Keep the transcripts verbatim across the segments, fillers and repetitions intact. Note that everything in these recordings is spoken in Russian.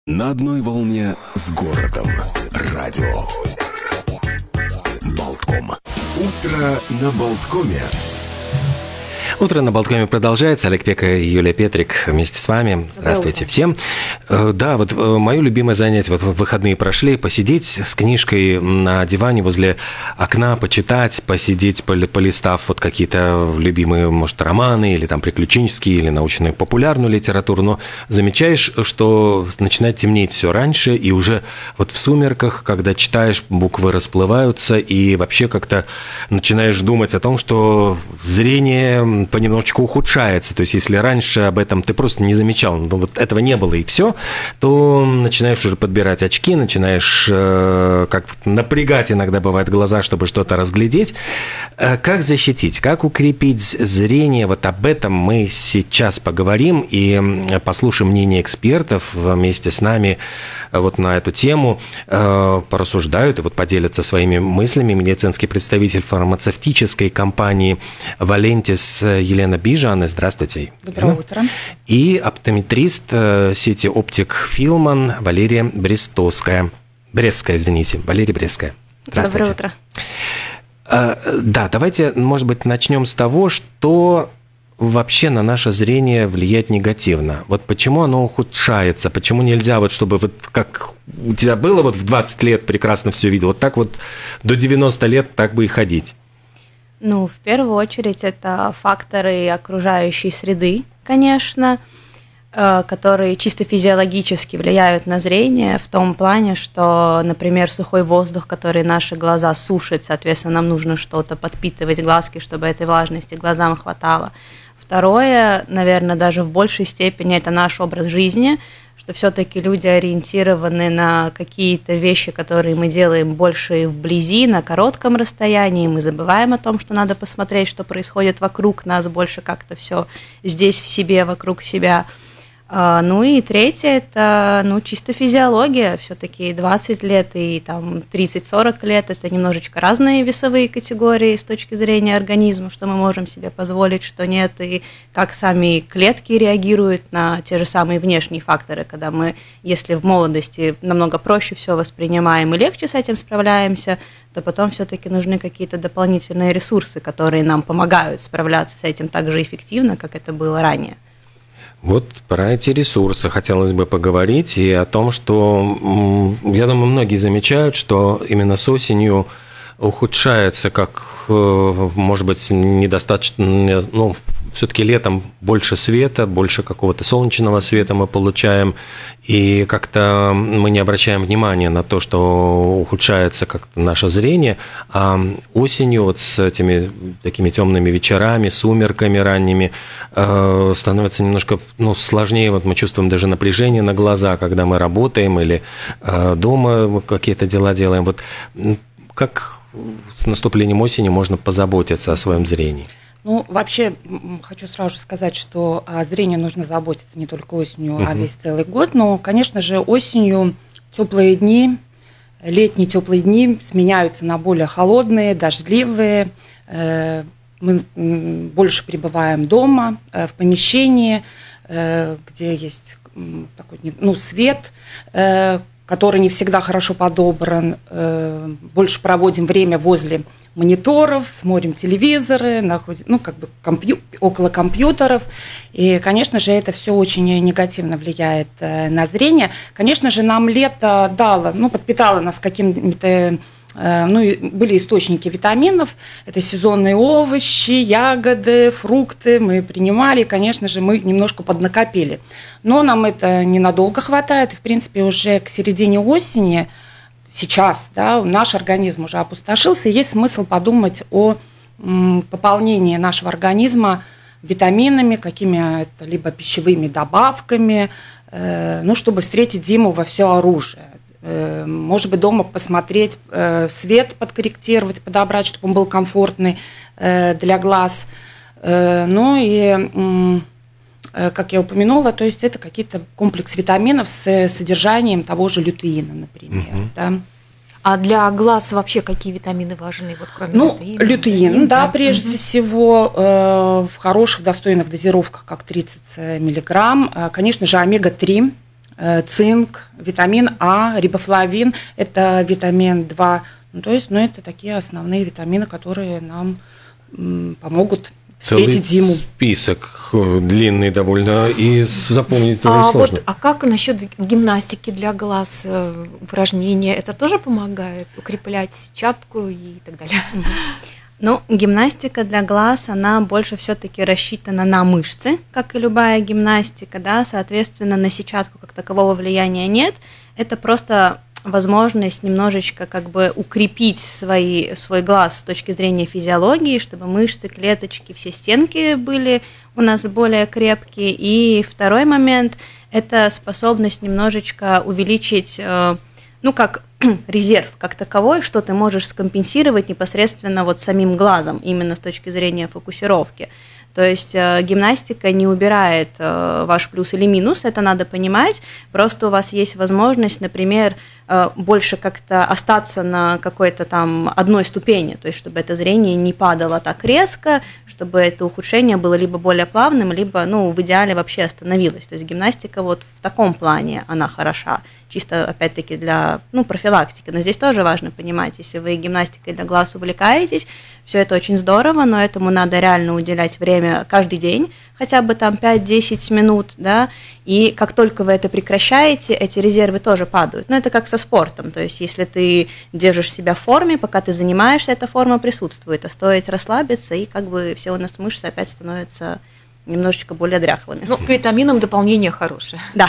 На одной волне с городом. Радио Болтком. Утро на Болткоме. Утро на Болткоме продолжается. Олег Пека и Юлия Петрик вместе с вами. Здравствуйте всем. Да, вот мое любимое занятие, вот выходные прошли, посидеть с книжкой на диване возле окна, почитать, посидеть, полистав вот какие-то любимые, может, романы, или там приключенческие, или научную популярную литературу, но замечаешь, что начинает темнеть все раньше, и уже вот в сумерках, когда читаешь, буквы расплываются, и вообще как-то начинаешь думать о том, что зрение понемножечку ухудшается. То есть, если раньше об этом ты просто не замечал, ну, вот этого не было и все, то начинаешь уже подбирать очки, начинаешь э, как напрягать иногда бывает глаза, чтобы что-то разглядеть. Э, как защитить, как укрепить зрение? Вот об этом мы сейчас поговорим и послушаем мнение экспертов вместе с нами вот на эту тему. Э, порассуждают и вот поделятся своими мыслями медицинский представитель фармацевтической компании «Валентис» Елена Бижан. Здравствуйте. Доброе утро. И оптометрист сети «Оптик Филман» Валерия Брестовская. Брестская, извините. Валерия Брестская. Здравствуйте. Доброе утро. Да, давайте, может быть, начнем с того, что вообще на наше зрение влияет негативно. Вот почему оно ухудшается? Почему нельзя, вот чтобы вот как у тебя было вот в двадцать лет прекрасно все видел, вот так вот до девяноста лет так бы и ходить? Ну, в первую очередь, это факторы окружающей среды, конечно, которые чисто физиологически влияют на зрение в том плане, что, например, сухой воздух, который наши глаза сушит, соответственно, нам нужно что-то подпитывать глазки, чтобы этой влажности глазам хватало. Второе, наверное, даже в большей степени, это наш образ жизни, что все-таки люди ориентированы на какие-то вещи, которые мы делаем больше вблизи, на коротком расстоянии, мы забываем о том, что надо посмотреть, что происходит вокруг нас, больше как-то все здесь, в себе, вокруг себя. Ну и третье, это ну, чисто физиология, все-таки двадцать лет и там тридцать-сорок лет, это немножечко разные весовые категории с точки зрения организма, что мы можем себе позволить, что нет, и как сами клетки реагируют на те же самые внешние факторы, когда мы, если в молодости намного проще все воспринимаем и легче с этим справляемся, то потом все-таки нужны какие-то дополнительные ресурсы, которые нам помогают справляться с этим так же эффективно, как это было ранее. Вот про эти ресурсы хотелось бы поговорить и о том, что, я думаю, многие замечают, что именно с осенью ухудшается, как, может быть, недостаточно, ну, все-таки летом больше света, больше какого-то солнечного света мы получаем, и как-то мы не обращаем внимания на то, что ухудшается как-то наше зрение, а осенью вот с этими такими темными вечерами, сумерками ранними э, становится немножко ну, сложнее, вот мы чувствуем даже напряжение на глаза, когда мы работаем или э, дома какие-то дела делаем. Вот как с наступлением осени можно позаботиться о своем зрении? Ну, вообще, хочу сразу же сказать, что о зрении нужно заботиться не только осенью, uh-huh. а весь целый год. Но, конечно же, осенью теплые дни, летние теплые дни сменяются на более холодные, дождливые. Мы больше пребываем дома, в помещении, где есть такой, ну, свет, который не всегда хорошо подобран. Больше проводим время возле мониторов, смотрим телевизоры, находим, ну, как бы компью, около компьютеров. И, конечно же, это все очень негативно влияет на зрение. Конечно же, нам лето дало, ну, подпитало нас какими-то, ну, были источники витаминов. Это сезонные овощи, ягоды, фрукты мы принимали. И, конечно же, мы немножко поднакопили. Но нам это ненадолго хватает. И, в принципе, уже к середине осени сейчас, да, наш организм уже опустошился, и есть смысл подумать о м, пополнении нашего организма витаминами, какими-то либо пищевыми добавками, э, ну, чтобы встретить зиму во все оружие. Э, может быть, дома посмотреть, э, свет подкорректировать, подобрать, чтобы он был комфортный э, для глаз. Э, ну и... М, как я упомянула, то есть это какие-то комплекс витаминов с содержанием того же лютеина, например. Uh-huh. Да. А для глаз вообще какие витамины важны? Вот, кроме ну, лютеина, лютеин, да, да, прежде uh-huh. всего, э, в хороших, достойных дозировках, как тридцать миллиграмм. Конечно же, омега три, цинк, витамин А, рибофлавин, это витамин два. Ну, то есть, ну, это такие основные витамины, которые нам м, помогут встретить зиму. Список длинный довольно, и запомнить тоже а сложно. Вот, а как насчет гимнастики для глаз, упражнения? Это тоже помогает укреплять сетчатку и так далее? Ну, гимнастика для глаз, она больше все-таки рассчитана на мышцы, как и любая гимнастика, да, соответственно, на сетчатку как такового влияния нет. Это просто возможность немножечко как бы укрепить свои, свой глаз с точки зрения физиологии, чтобы мышцы, клеточки, все стенки были у нас более крепкие. И второй момент – это способность немножечко увеличить, ну, как резерв как таковой, что ты можешь скомпенсировать непосредственно вот самим глазом, именно с точки зрения фокусировки. То есть э, гимнастика не убирает э, ваш плюс или минус, это надо понимать, просто у вас есть возможность, например, э, больше как-то остаться на какой-то там одной ступени, то есть чтобы это зрение не падало так резко, чтобы это ухудшение было либо более плавным, либо, ну, в идеале вообще остановилось. То есть гимнастика вот в таком плане, она хороша, чисто, опять-таки, для, ну, профилактики. Но здесь тоже важно понимать, если вы гимнастикой для глаз увлекаетесь, все это очень здорово, но этому надо реально уделять время каждый день, хотя бы там пять-десять минут, да, и как только вы это прекращаете, эти резервы тоже падают. Но это как со спортом, то есть если ты держишь себя в форме, пока ты занимаешься, эта форма присутствует, а стоит расслабиться, и как бы все у нас мышцы опять становятся немножечко более дряхлыми. Ну, к витаминам дополнение хорошее. Да.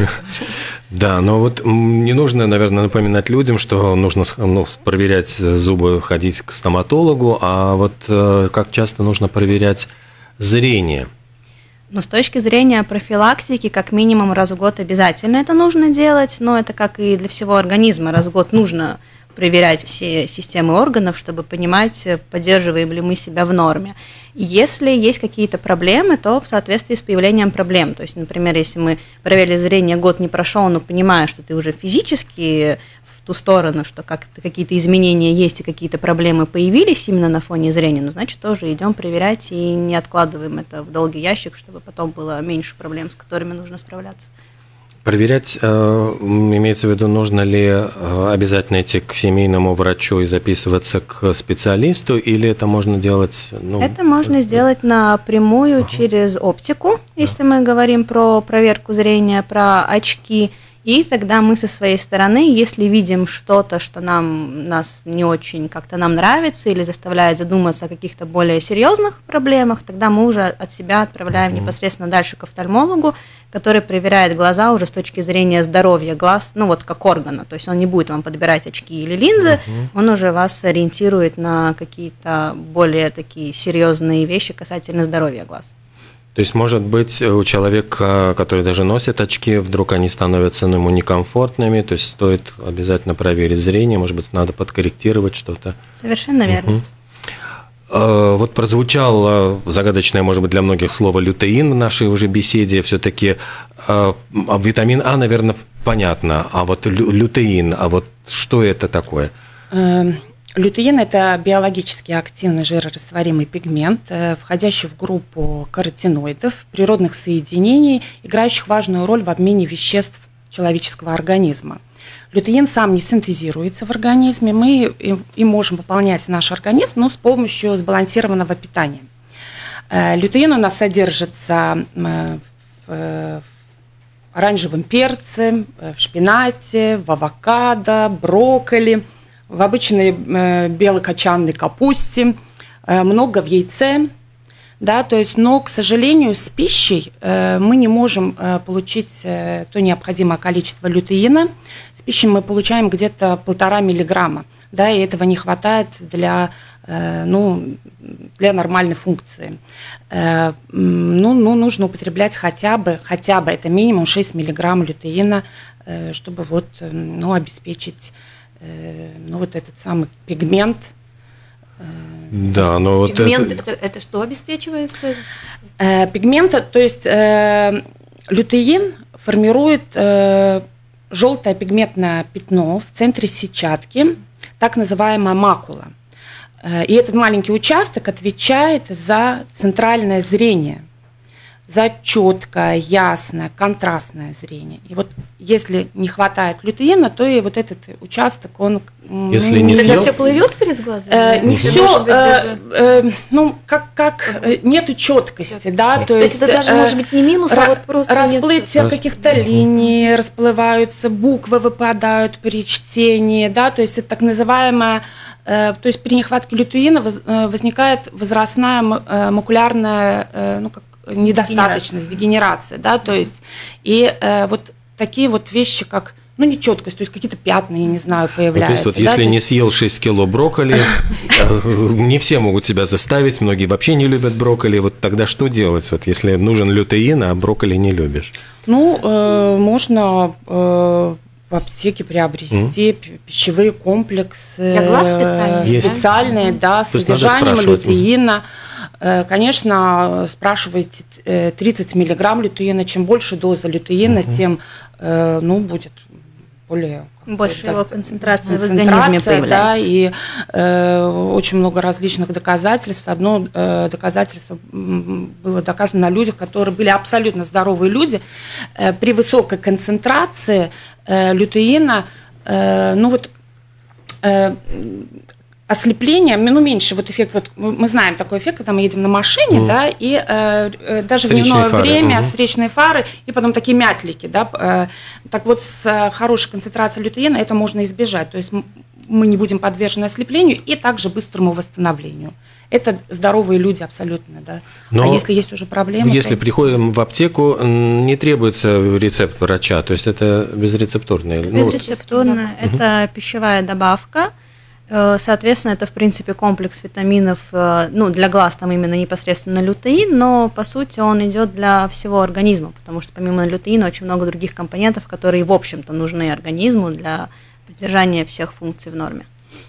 Да, но вот не нужно, наверное, напоминать людям, что нужно, ну, проверять зубы, ходить к стоматологу, а вот как часто нужно проверять зрение? Но с точки зрения профилактики, как минимум раз в год обязательно это нужно делать, но это как и для всего организма, раз в год нужно проверять все системы органов, чтобы понимать, поддерживаем ли мы себя в норме. И если есть какие-то проблемы, то в соответствии с появлением проблем, то есть, например, если мы проверили зрение, год не прошел, но понимая, что ты уже физически в ту сторону, что как-то какие-то изменения есть и какие-то проблемы появились именно на фоне зрения, ну, значит, тоже идем проверять и не откладываем это в долгий ящик, чтобы потом было меньше проблем, с которыми нужно справляться. Проверять, имеется в виду, нужно ли обязательно идти к семейному врачу и записываться к специалисту, или это можно делать? Ну, это можно сделать напрямую ага. через оптику, если да. мы говорим про проверку зрения, про очки. И тогда мы со своей стороны, если видим что-то, что нам, нас не очень как-то нам нравится или заставляет задуматься о каких-то более серьезных проблемах, тогда мы уже от себя отправляем mm-hmm. непосредственно дальше к офтальмологу, который проверяет глаза уже с точки зрения здоровья глаз, ну вот как органа. То есть он не будет вам подбирать очки или линзы, mm-hmm. он уже вас ориентирует на какие-то более такие серьезные вещи касательно здоровья глаз. То есть, может быть, у человека, который даже носит очки, вдруг они становятся ну, ему некомфортными, то есть стоит обязательно проверить зрение, может быть, надо подкорректировать что-то. Совершенно верно. Угу. Вот прозвучало загадочное, может быть, для многих слово лютеин в нашей уже беседе. Все-таки витамин А, наверное, понятно, а вот лютеин, а вот что это такое? Лютеин – это биологически активный жирорастворимый пигмент, входящий в группу каротиноидов, природных соединений, играющих важную роль в обмене веществ человеческого организма. Лютеин сам не синтезируется в организме, мы им можем пополнять наш организм, но с помощью сбалансированного питания. Лютеин у нас содержится в оранжевом перце, в шпинате, в авокадо, брокколи, в обычной э, белокочанной капусте, э, много в яйце, да, то есть, но, к сожалению, с пищей э, мы не можем э, получить э, то необходимое количество лютеина. С пищей мы получаем где-то полтора миллиграмма, да, и этого не хватает для, э, ну, для нормальной функции. Э, ну, ну, нужно употреблять хотя бы, хотя бы это минимум шесть миллиграмм лютеина, э, чтобы вот, э, ну, обеспечить ну, вот этот самый пигмент. Да, но вот пигмент, это... это, это что обеспечивается? Э, пигмент, то есть э, лютеин формирует э, желтое пигментное пятно в центре сетчатки, так называемая макула. Э, и этот маленький участок отвечает за центральное зрение. за четкое, ясное, контрастное зрение. И вот если не хватает лютеина, то и вот этот участок, он... Если не Тогда съел... все плывет перед глазами? Э, не Или, все, может быть, даже- э, э, ну, как, как э, нету четкости, да, то То есть есть... это даже э, может быть не минус, а ра- вот просто нет- расплытие Рас- каких-то линий, расплываются, буквы выпадают при чтении, да, то есть это так называемая... э, То есть при нехватке лютеина воз- э, возникает возрастная м- э, макулярная, э, ну, как недостаточность, дегенерация, да, то есть и э, вот такие вот вещи, как, ну, нечеткость, то есть какие-то пятна, я не знаю, Ну, появляются. то есть, вот, да, если то не есть- съел шесть кило брокколи, не все могут себя заставить, многие вообще не любят брокколи. Вот тогда что делать, вот, если нужен лютеин, а брокколи не любишь? Ну, э, можно э, в аптеке приобрести пи- пищевые комплексы. Для глаз э, специальные, Есть. специальные, да, с То есть надо содержанием спрашивать. лютеина. Э, Конечно, спрашивайте э, тридцать миллиграмм лютеина. Чем больше доза лютеина, тем э, ну, будет более... Больше да, его концентрация в организме концентрация, да, появляется. и э, очень много различных доказательств. Одно э, доказательство м, было доказано на людях, которые были абсолютно здоровые люди. Э, при высокой концентрации э, лютеина, э, ну вот, э, ослепление, ну, меньше вот эффект, вот мы знаем такой эффект, когда мы едем на машине, Мгм. да, и э, э, даже в Встречные дневное фары, время мгм. встречные фары, и потом такие мятлики, да, э, так вот с э, хорошей концентрацией лютеина это можно избежать, то есть м- мы не будем подвержены ослеплению и также быстрому восстановлению. Это здоровые люди абсолютно, да. Но а если есть уже проблемы, Если то- приходим в аптеку, м, не требуется рецепт врача, то есть это безрецептурное. Ну, вот. Безрецептурно – это пищевая добавка. Э, Соответственно, это, в принципе, комплекс витаминов, э, ну, для глаз там именно непосредственно лютеин, но, по сути, он идет для всего организма, потому что помимо лютеина очень много других компонентов, которые, в общем-то, нужны организму для поддержания всех функций в норме.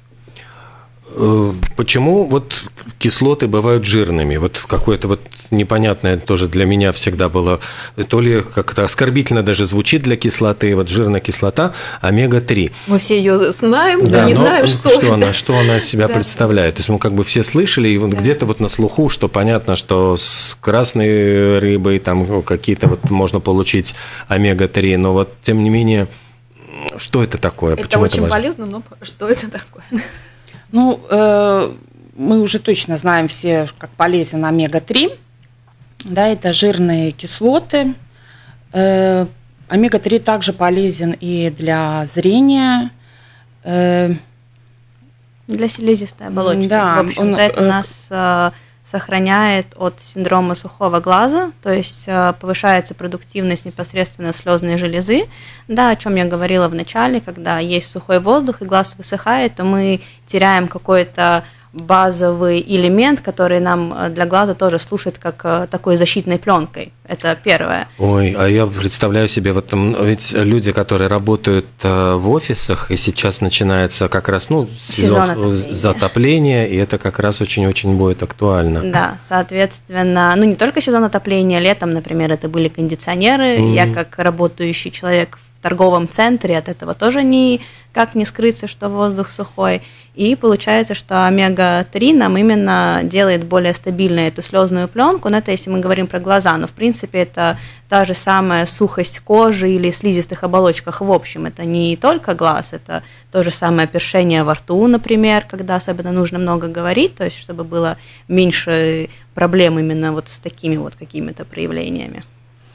Э, Почему вот кислоты бывают жирными? Вот какое-то вот непонятное тоже для меня всегда было, то ли как-то оскорбительно даже звучит для кислоты, вот жирная кислота омега три. Мы все ее знаем, да, не но знаем, что, что это. она, что она из себя Да. представляет. То есть мы как бы все слышали, и вот где-то вот на слуху, что понятно, что с красной рыбой там ну, какие-то вот можно получить омега три, но вот тем не менее, что это такое? Это Почему очень важно? полезно, но что это такое? Ну, э, мы уже точно знаем все, как полезен омега три. Да, это жирные кислоты. Э, омега три также полезен и для зрения. Э, Для слизистой оболочки. Да, в общем-то, он, это э, нас э, сохраняет от синдрома сухого глаза, то есть э, повышается продуктивность непосредственно слезной железы. Да, о чем я говорила в начале, когда есть сухой воздух и глаз высыхает, то мы теряем какой-то базовый элемент, который нам э, для глаза тоже служит как э, такой защитной пленкой. Это первое. Ой, а я представляю себе, вот там, ведь люди, которые работают э, в офисах, и сейчас начинается как раз, ну, Сезон сезон отопления. затопления, и это как раз очень-очень будет актуально. Да, соответственно, ну не только сезон отопления, летом, например, это были кондиционеры. Мгм. Я как работающий человек в торговом центре, от этого тоже никак не скрыться, что воздух сухой. И получается, что омега три нам именно делает более стабильной эту слезную пленку. Но это если мы говорим про глаза, но в принципе это та же самая сухость кожи или слизистых оболочках в общем. Это не только глаз, это то же самое першение во рту, например, когда особенно нужно много говорить, то есть чтобы было меньше проблем именно вот с такими вот какими-то проявлениями.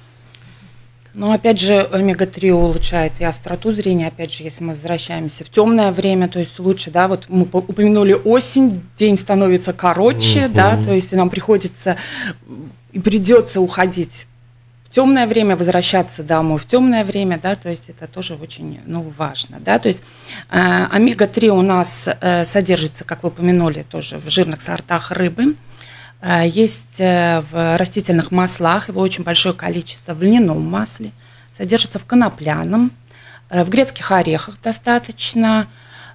Но опять же, омега три улучшает и остроту зрения, опять же, если мы возвращаемся в темное время, то есть лучше, да, вот мы по- упомянули осень, день становится короче, Мгм. да, то есть нам приходится и придется уходить в темное время, возвращаться домой в темное время, да, то есть это тоже очень, ну, важно, да, то есть э, омега три у нас э, содержится, как вы упомянули, тоже в жирных сортах рыбы. Есть в растительных маслах, его очень большое количество в льняном масле, содержится в конопляном, в грецких орехах достаточно.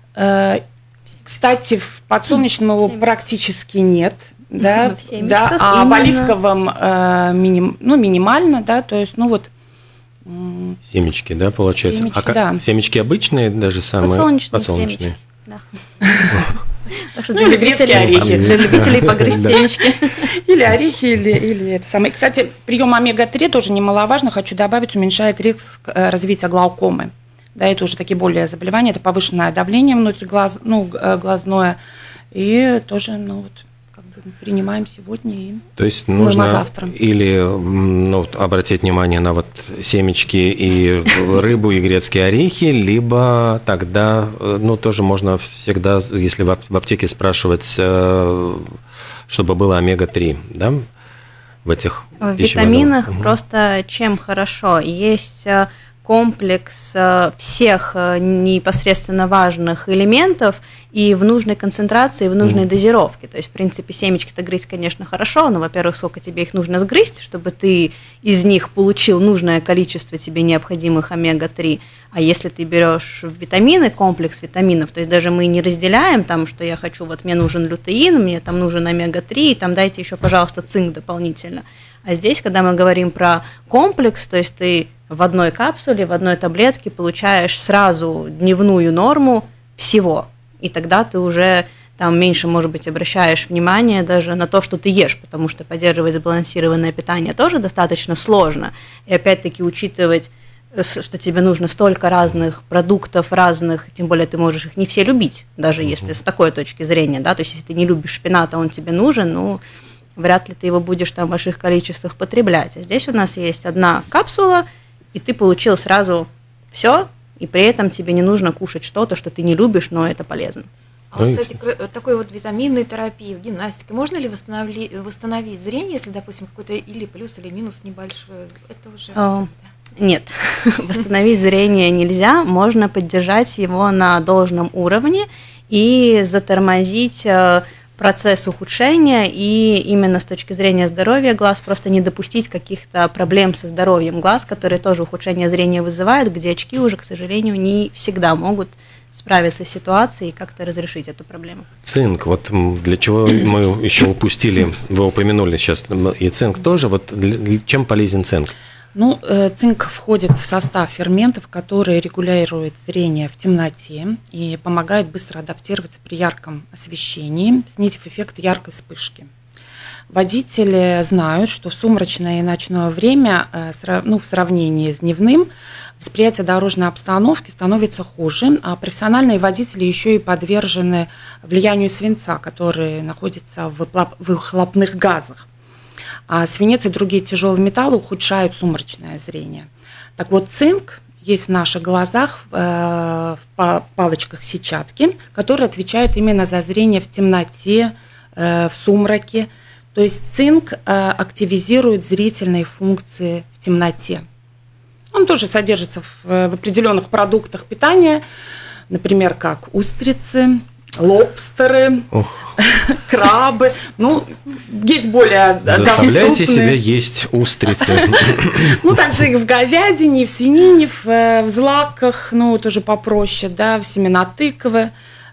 Кстати, в подсолнечном его практически нет, да, В семечках да, а в именно. оливковом э, миним, ну, минимально, да, то есть, ну вот. м, Семечки, да, получается? Семечки, а как- да. семечки обычные даже самые? Подсолнечные Подсолнечные. семечки, да. Так что для любителей орехи. Для любителей погрызть семечки. Или орехи, или, или это самое. Кстати, прием омега три тоже немаловажно, хочу добавить, уменьшает риск развития глаукомы. Да, это уже такие более заболевания, это повышенное давление внутри глаз, ну, глазное, и тоже, ну, вот, как бы принимаем сегодня и То есть нужно завтра. Или ну, обратить внимание на вот семечки и рыбу, и грецкие орехи, либо тогда, ну, тоже можно всегда, если в аптеке спрашивать, чтобы было омега три, да, в этих В витаминах угу. просто чем хорошо? Есть комплекс всех непосредственно важных элементов и в нужной концентрации, и в нужной mm. дозировке. То есть, в принципе, семечки-то грызть, конечно, хорошо, но, во-первых, сколько тебе их нужно сгрызть, чтобы ты из них получил нужное количество тебе необходимых омега три. А если ты берешь витамины, комплекс витаминов, то есть даже мы не разделяем там, что я хочу, вот мне нужен лютеин, мне там нужен омега три, и там дайте еще, пожалуйста, цинк дополнительно. А здесь, когда мы говорим про комплекс, то есть ты в одной капсуле, в одной таблетке получаешь сразу дневную норму всего. И тогда ты уже там меньше, может быть, обращаешь внимание даже на то, что ты ешь, потому что поддерживать сбалансированное питание тоже достаточно сложно. И опять-таки учитывать, что тебе нужно столько разных продуктов, разных, тем более ты можешь их не все любить, даже если с такой точки зрения, да, то есть если ты не любишь шпинат, а он тебе нужен, ну, вряд ли ты его будешь там в больших количествах потреблять. А здесь у нас есть одна капсула, и ты получил сразу все, и при этом тебе не нужно кушать что-то, что ты не любишь, но это полезно. А вот, кстати, такой вот витаминной терапии в гимнастике, можно ли восстановить, восстановить зрение, если, допустим, какой-то или плюс, или минус небольшой? Это уже... О, нет, восстановить зрение нельзя, можно поддержать его на должном уровне и затормозить процесс ухудшения, и именно с точки зрения здоровья глаз просто не допустить каких-то проблем со здоровьем глаз, которые тоже ухудшение зрения вызывают, где очки уже, к сожалению, не всегда могут справиться с ситуацией и как-то разрешить эту проблему. Цинк, вот для чего мы еще упустили, вы упомянули сейчас, и цинк тоже, вот для, чем полезен цинк? Ну, цинк входит в состав ферментов, которые регулируют зрение в темноте и помогают быстро адаптироваться при ярком освещении, снизив эффект яркой вспышки. Водители знают, что в сумрачное и ночное время, ну, в сравнении с дневным, восприятие дорожной обстановки становится хуже, а профессиональные водители еще и подвержены влиянию свинца, который находится в выхлопных газах. А свинец и другие тяжелые металлы ухудшают сумрачное зрение. Так вот, цинк есть в наших глазах э, в палочках сетчатки, которые отвечают именно за зрение в темноте, э, в сумраке. То есть цинк э, активизирует зрительные функции в темноте. Он тоже содержится в, в определенных продуктах питания, например, как устрицы, лобстеры, Ох. крабы. Ну, есть более Заставляйте себя есть устрицы. Ну, также и в говядине, и в свинине, в, в злаках, ну, тоже попроще, да, в семена тыквы,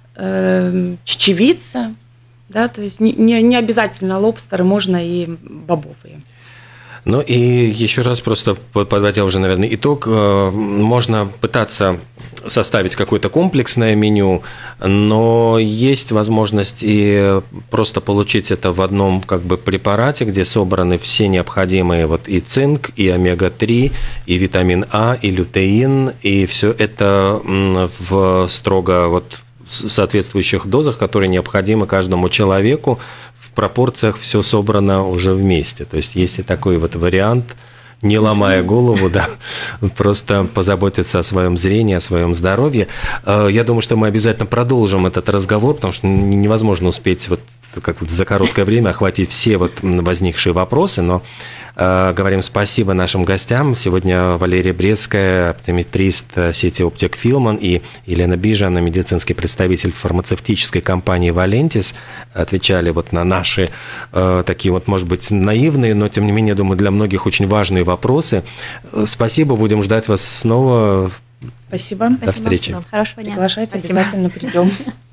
э, чечевица, да, то есть не, не обязательно лобстеры, можно и бобовые. Ну и еще раз просто подводя уже, наверное, итог, можно пытаться составить какое-то комплексное меню, но есть возможность и просто получить это в одном как бы препарате, где собраны все необходимые вот и цинк, и омега три, и витамин А, и лютеин, и все это в строго вот соответствующих дозах, которые необходимы каждому человеку. В пропорциях все собрано уже вместе. То есть есть и такой вот вариант, не ломая голову, да, просто позаботиться о своем зрении, о своем здоровье. Я думаю, что мы обязательно продолжим этот разговор, потому что невозможно успеть вот как вот за короткое время охватить все вот возникшие вопросы, но э, говорим спасибо нашим гостям. Сегодня Валерия Брестская, оптометрист сети Оптик Филман, и Елена Бижана, медицинский представитель фармацевтической компании Валентис, отвечали вот на наши э, такие вот, может быть, наивные, но тем не менее, думаю, для многих очень важные вопросы. Спасибо, будем ждать вас снова. Спасибо. До встречи. Хорошего дня. Приглашайте, обязательно придем.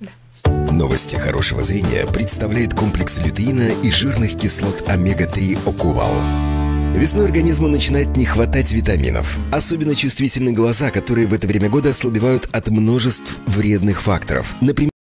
Новости хорошего зрения представляет комплекс лютеина и жирных кислот омега три Окувал. Весной организму начинает не хватать витаминов. Особенно чувствительны глаза, которые в это время года ослабевают от множеств вредных факторов. Например,